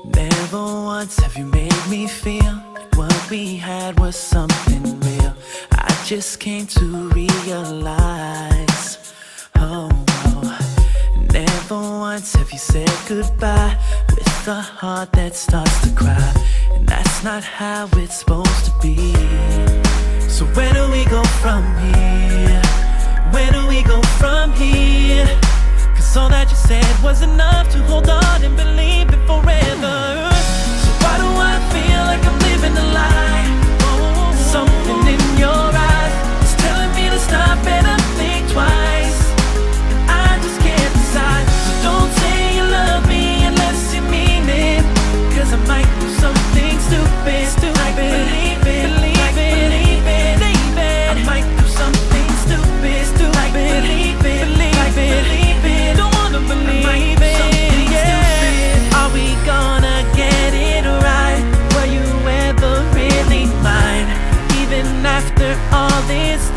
Never once have you made me feel like what we had was something real. I just came to realize, oh, never once have you said goodbye with a heart that starts to cry. And that's not how it's supposed to be. So where do we go from here? Where do we go from here? Cause all that you said was enough to hold on and believe it forever. So why do I feel like I'm living a lie? Something in your eyes is telling me to stop and I think twice. I just can't decide. So don't say you love me unless you mean it. Cause I might do something stupid, stupid. Believe it, believe it, believe it. I might do something stupid, stupid. Believe it, believe it, believe it. Don't wanna believe it, yeah. Are we gonna get it right? Were you ever really mine? Even after all this